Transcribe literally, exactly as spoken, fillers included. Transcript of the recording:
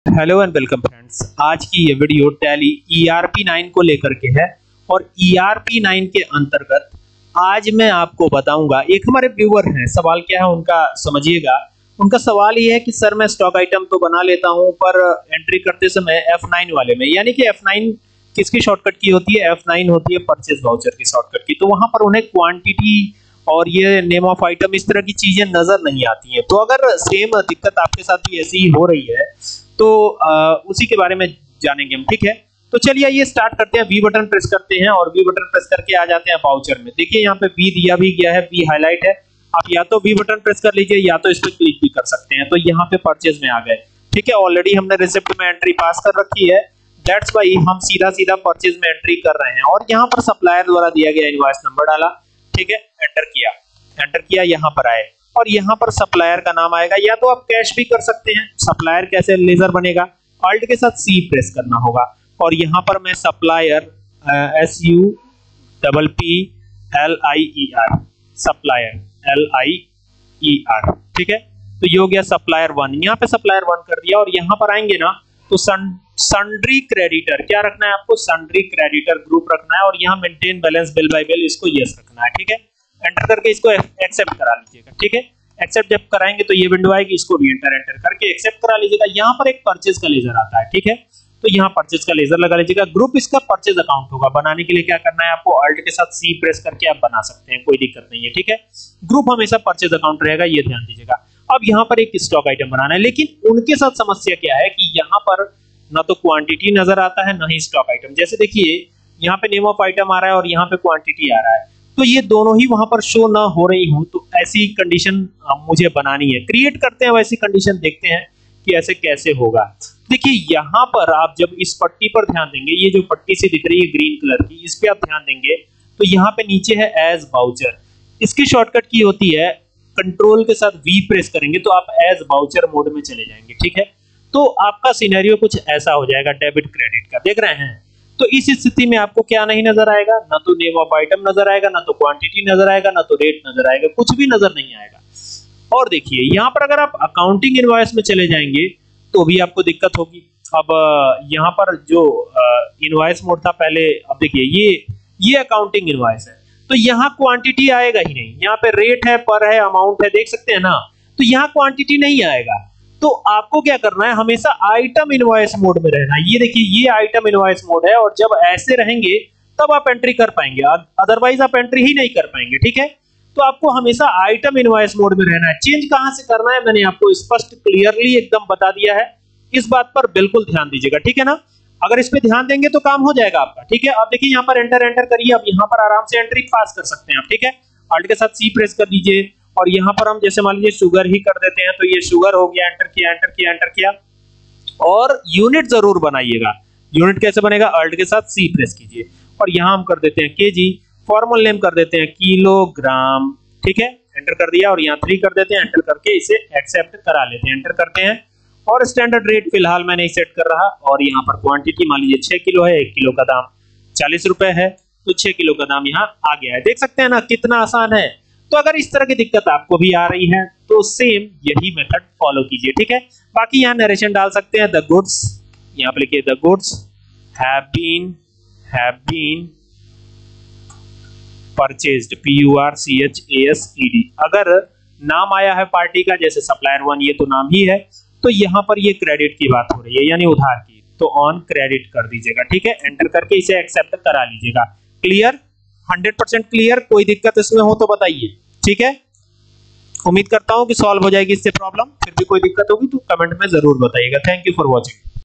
Hello and welcome friends. आज की ये video Tally E R P nine को लेकर के है और ई आर पी नाइन के अंतर्गत आज मैं आपको बताऊंगा। एक हमारे व्यूअर हैं, सवाल क्या है उनका समझिएगा। उनका सवाल ये है कि सर मैं स्टॉक आइटम तो बना लेता हूं पर एंट्री करते समय एफ नाइन वाले में, यानी कि एफ नाइन किसकी शॉर्टकट की होती है? एफ नाइन होती है परचेज वाउचर की शॉर्टकट की। तो वहां पर उन्हें क्वांटिटी और ये नेम ऑफ आइटम इस तरह की चीजें नजर नहीं आती हैं। तो अगर सेम दिक्कत आपके साथ भी ऐसी ही हो रही है तो आ, उसी के बारे में जानेंगे हम, ठीक है। तो चलिए ये स्टार्ट करते हैं। वी बटन प्रेस करते हैं और वी बटन प्रेस करके आ जाते हैं वाउचर में। देखिए यहाँ पे वी दिया भी गया है, वी हाईलाइट है। आप या तो वी बटन प्रेस कर लीजिए या तो इस पर क्लिक भी कर सकते हैं। तो यहाँ पे परचेज में आ गए, ठीक है। ऑलरेडी हमने रिसिप्ट में एंट्री पास कर रखी है, दैट्स वाई हम सीधा सीधा परचेज में एंट्री कर रहे हैं। और यहाँ पर सप्लायर द्वारा दिया गया इनवॉइस नंबर डाला, ठीक है, एंटर किया, एंटर किया, यहाँ पर आए और यहाँ पर सप्लायर का नाम आएगा। या तो आप कैश भी कर सकते हैं। सप्लायर कैसे लेजर बनेगा? अल्ट के साथ सी प्रेस करना होगा और यहाँ पर मैं supplier S U double P L I E R, supplier L I E R, ठीक है। तो ये हो गया सप्लायर वन। यहाँ पे सप्लायर वन कर दिया और यहाँ पर आएंगे ना तो सन्ड्री क्रेडिटर क्या रखना है आपको? सन्ड्री क्रेडिटर ग्रुप रखना है और यहाँ maintain balance bill by bill इसको यस रखना है, ठीक है। एंटर करके इसको एक्सेप्ट करा लीजिएगा, ठीक है। एक्सेप्ट जब कराएंगे तो ये विंडो आएगी, इसको भी एंटर एंटर करके एक्सेप्ट करा लीजिएगा। यहाँ पर एक परचेज का लेजर आता है, ठीक है। तो यहाँ परचेज का लेजर लगा लीजिएगा। ग्रुप इसका परचेज अकाउंट होगा। बनाने के लिए क्या करना है आपको? अल्ट के साथ सी प्रेस करके आप बना सकते हैं, कोई दिक्कत नहीं है, ठीक है। ग्रुप हमेशा परचेज अकाउंट रहेगा, ये ध्यान दीजिएगा। अब यहाँ पर एक स्टॉक आइटम बनाना है, लेकिन उनके साथ समस्या क्या है कि यहाँ पर ना तो क्वांटिटी नजर आता है ना ही स्टॉक आइटम। जैसे देखिए यहाँ पे नेम ऑफ आइटम आ रहा है और यहाँ पे क्वांटिटी आ रहा है, तो ये दोनों ही वहां पर शो ना हो रही हो। तो ऐसी कंडीशन मुझे बनानी है। क्रिएट करते हैं वैसी कंडीशन, देखते हैं कि ऐसे कैसे होगा। देखिए यहाँ पर आप जब इस पट्टी पर ध्यान देंगे, ये जो पट्टी सी दिख रही है ग्रीन कलर की, इस पे आप ध्यान देंगे तो यहाँ पे नीचे है एज वाउचर। इसकी शॉर्टकट की होती है कंट्रोल के साथ वी प्रेस करेंगे तो आप एज वाउचर मोड में चले जाएंगे, ठीक है। तो आपका सिनेरियो कुछ ऐसा हो जाएगा डेबिट क्रेडिट का, देख रहे हैं। तो इस स्थिति में आपको क्या नहीं नजर आएगा? ना तो नेम ऑफ आइटम नजर आएगा, ना तो क्वांटिटी नजर आएगा, ना तो रेट नजर आएगा, कुछ भी नजर नहीं आएगा। और देखिए यहाँ पर अगर आप अकाउंटिंग इनवॉइस में चले जाएंगे तो भी आपको दिक्कत होगी। अब यहाँ पर जो इनवॉइस मोड था पहले, अब देखिए ये ये अकाउंटिंग इनवॉइस है तो यहाँ क्वांटिटी आएगा ही नहीं। यहाँ पे रेट है, पर है, अमाउंट है, देख सकते हैं ना। तो यहाँ क्वांटिटी नहीं आएगा। तो आपको क्या करना है? हमेशा आइटम इनवॉइस मोड में रहना है। ये देखिए ये आइटम इनवॉइस मोड है और जब ऐसे रहेंगे तब आप एंट्री कर पाएंगे, अदरवाइज आप एंट्री ही नहीं कर पाएंगे, ठीक है। तो आपको हमेशा आइटम इनवॉइस मोड में रहना है। चेंज कहां से करना है मैंने आपको स्पष्ट क्लियरली एकदम बता दिया है। इस बात पर बिल्कुल ध्यान दीजिएगा, ठीक है ना। अगर इस पे ध्यान देंगे तो काम हो जाएगा आपका, ठीक है। अब देखिए यहाँ पर एंटर एंटर करिए। अब यहाँ पर आराम से एंट्री पास कर सकते हैं आप, ठीक है। अल्ट के साथ सी प्रेस कर दीजिए और यहाँ पर हम जैसे मान लीजिए शुगर ही कर देते हैं तो ये शुगर हो गया। एंटर किया, एंटर किया, एंटर किया और यूनिट जरूर बनाइएगा। यूनिट कैसे बनेगा? अल्ट के साथ सी प्रेस कीजिए और यहाँ हम कर देते हैं केजी। फॉर्मल नेम कर देते हैं किलोग्राम, ठीक है। एंटर कर दिया और यहाँ थ्री कर देते हैं। एंटर करके इसे एक्सेप्ट करा लेते हैं, एंटर करते हैं। और स्टैंडर्ड रेट फिलहाल मैं नहीं सेट कर रहा। और यहाँ पर क्वांटिटी मान लीजिए छह किलो है, एक किलो का दाम चालीस रुपए है, तो छह किलो का दाम यहाँ आ गया है। देख सकते हैं ना कितना आसान है। तो अगर इस तरह की दिक्कत आपको भी आ रही है तो सेम यही मेथड फॉलो कीजिए, ठीक है। बाकी यहाँ नरेशन डाल सकते हैं। द गुड्स, यहाँ पे लिखिए the goods have been have been purchased, P U R C H A S E D. अगर नाम आया है पार्टी का, जैसे सप्लायर वन, ये तो नाम ही है, तो यहाँ पर ये क्रेडिट की बात हो रही है यानी उधार की, तो ऑन क्रेडिट कर दीजिएगा, ठीक है। एंटर करके इसे एक्सेप्ट करा लीजिएगा। क्लियर? Hundred percent clear? कोई दिक्कत इसमें हो तो बताइए, ठीक है। उम्मीद करता हूं कि सॉल्व हो जाएगी इससे प्रॉब्लम। फिर भी कोई दिक्कत होगी तो कमेंट में जरूर बताइएगा। Thank you for watching.